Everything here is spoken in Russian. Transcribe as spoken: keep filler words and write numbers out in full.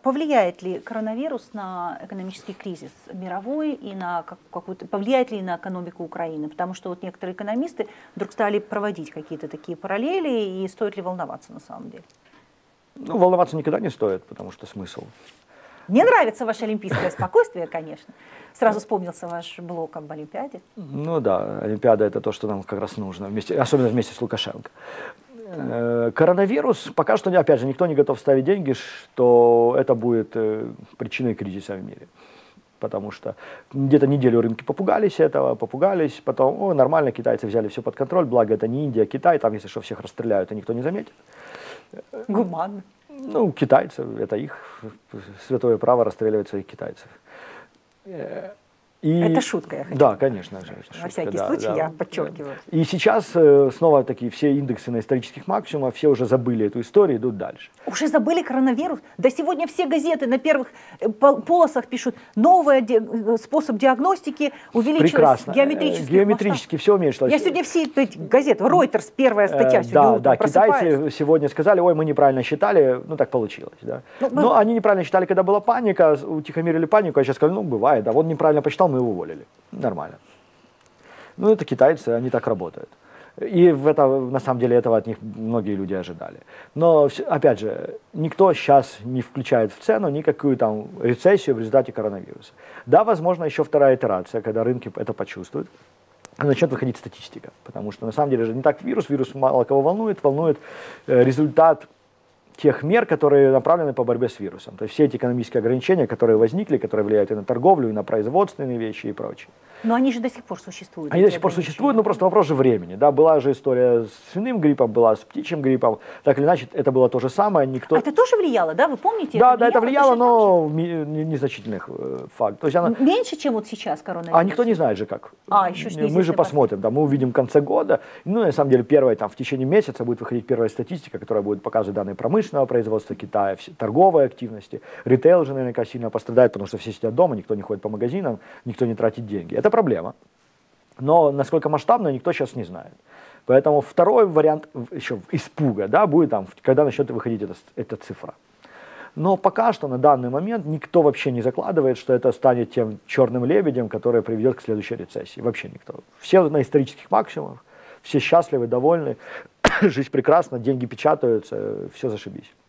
повлияет ли коронавирус на экономический кризис мировой и на какую-то, повлияет ли на экономику Украины? Потому что вот некоторые экономисты вдруг стали проводить какие-то такие параллели, и стоит ли волноваться на самом деле? Ну, волноваться никогда не стоит, потому что смысл. Мне нравится ваше олимпийское спокойствие, конечно. Сразу вспомнился ваш блог об Олимпиаде. Ну да, Олимпиада — это то, что нам как раз нужно, вместе, особенно вместе с Лукашенко. Коронавирус, пока что, опять же, никто не готов ставить деньги, что это будет причиной кризиса в мире. Потому что где-то неделю рынки попугались этого, попугались, потом, о, нормально, китайцы взяли все под контроль, благо это не Индия, а Китай, там, если что, всех расстреляют, и никто не заметит. Гуманно. Ну, китайцы, это их святое право расстреливать своих китайцев. И... Это шутка, я хочу. Да, конечно же. На шутка, всякий да, случай да. я подчеркиваю. И сейчас э, снова такие все индексы на исторических максимумах, все уже забыли эту историю, идут дальше. Уже забыли коронавирус? Да сегодня все газеты на первых полосах пишут: новый ди... способ диагностики, увеличилось Прекрасно. геометрически. Геометрически все уменьшилось. Я сегодня все эти газеты, Reuters, первая статья э, сегодня да, утром, да, китайцы сегодня сказали: ой, мы неправильно считали, ну так получилось. Да. Ну, мы... Но они неправильно считали, когда была паника, утихомирили панику, а сейчас сказали: ну бывает, да, вот неправильно посчитал, мы его уволили. Нормально. Ну, это китайцы, они так работают. И в это, на самом деле этого от них многие люди ожидали. Но, опять же, никто сейчас не включает в цену никакую там рецессию в результате коронавируса. Да, возможно, еще вторая итерация, когда рынки это почувствуют, начнет выходить статистика. Потому что на самом деле же не так вирус, вирус мало кого волнует, волнует результат тех мер, которые направлены по борьбе с вирусом. То есть все эти экономические ограничения, которые возникли, которые влияют и на торговлю, и на производственные вещи и прочее. Но они же до сих пор существуют. Они до сих пор существуют, но просто вопрос же времени. Да? Была же история с свиным гриппом, была с птичьим гриппом. Так или иначе, это было то же самое. Никто... А это тоже влияло, да? Вы помните? Да, это да, это влияло, но в незначительных э, фактов. То есть она... Меньше, чем вот сейчас коронавирус? А никто не знает же как. А, еще ж мы же посмотрим, да, мы увидим в конце года. Ну, на самом деле, первое, там, в течение месяца будет выходить первая статистика, которая будет показывать данные промышленного производства Китая, торговой активности. Ритейл же наверняка сильно пострадает, потому что все сидят дома, никто не ходит по магазинам, никто не тратит деньги. Это проблема. Но насколько масштабно, никто сейчас не знает. Поэтому второй вариант еще испуга, да, будет там, когда начнет выходить эта, эта цифра. Но пока что на данный момент никто вообще не закладывает, что это станет тем черным лебедем, который приведет к следующей рецессии. Вообще никто. Все на исторических максимумах, все счастливы, довольны, жизнь прекрасна, деньги печатаются, все зашибись.